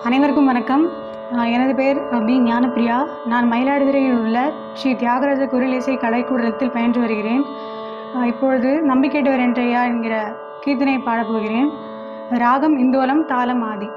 அனைவருக்கும் வணக்கம். எனது பெயர் பி ஞானப்பிரியா. நான் மயிலாடுதுறையில் உள்ள ஸ்ரீ தியாகராஜ குரலிசை கலைக்கூடத்தில் பயின்று வருகிறேன். இப்பொழுது நம்பிக்கேட்டவர் என்றையா என்கிற கீர்த்தனை பாடப்போகிறேன். ராகம் இந்தோலம், தாளம் ஆதி.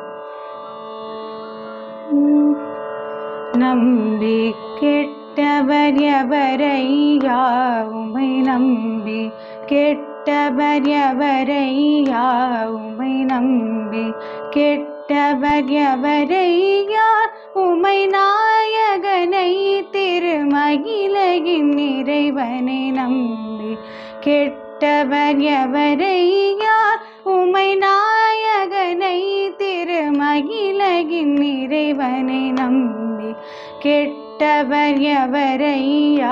நம்பி கெட்டவர் எவரையா, உமை நம்பி கெட்டவர் எவரையா, உமை நம்பி கெட்டவர் எவரையா, உமை நாயகனை திருமகிழகின் இறைவனை நம்பி கெட்டவர் எவரையா, உமை நாயகனை திருமகிழகின் இறைவனை நம்பி கெட்டவர் எவரையா.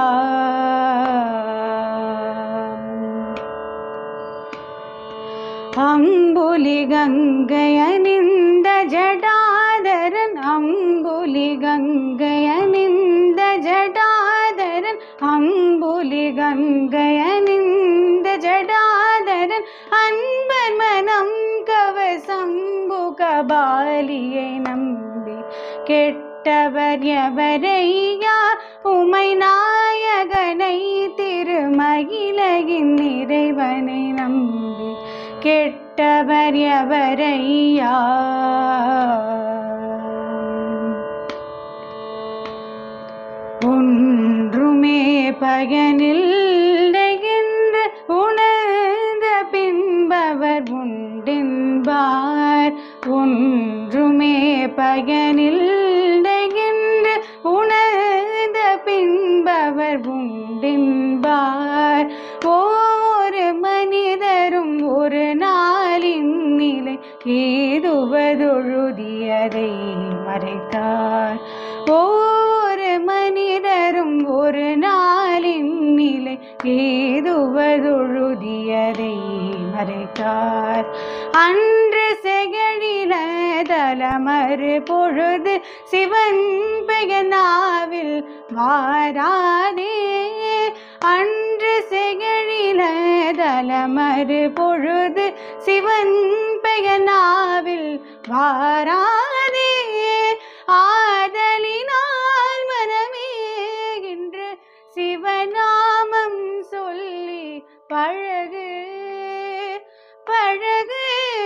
அம்புலி கங்கை அணிந்த ஜடாதரன், அம்புலி கங்கை அணிந்த ஜடாதரன், அம்புலி கங்கை அணிந்த ஜடாதரன், அன்பர் மனம் கவசம்பு கபாலியை நம்பி கெட்டவர் எவரையா, உமை நாயகனை திருமகிழகின் இறைவனை நம்பி கெட்டவர் எவரையா. ஒன்றுமே பயனில்லைகின்ற உணர்ந்த பின்பவர் உண்டென்பார், ஒன்றுமே பயனில்லைகின்ற உணர்ந்த பின்பவர் உண்டென்பார். ஒவ்வொரு மனிதரும் ஒரு நாளின் நிலை ஏதுவதொழுதியதை மறைத்தார். ஒவ்வொரு மனிதரும் ஒரு நாளின் நிலை ஏதுவதொழுதியதை மறைத்தார். அன்று செகழில தலமறு பொழுது சிவன் பெயர் நாவில் வாராதே, அன்று செகழில தலமறு பொழுது சிவன் பெயர் நாவில் வாராதே. ஆதலினால் மனமே இன்று சிவநாமம் சொல்லி பழகு பழகு.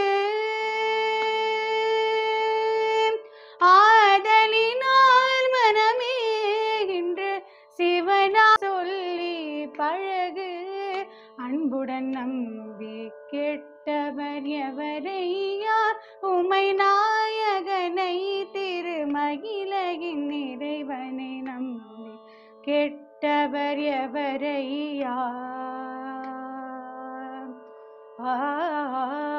ஆதலினால் மனமே இன்று சிவநாமம் சொல்லி பழகு. அன்புடன் நம்பி கெட்டவர் எவரையா, உமை நாயகனை திருமகிழகின் இறைவனை நம்பி கெட்டவர் எவரையா.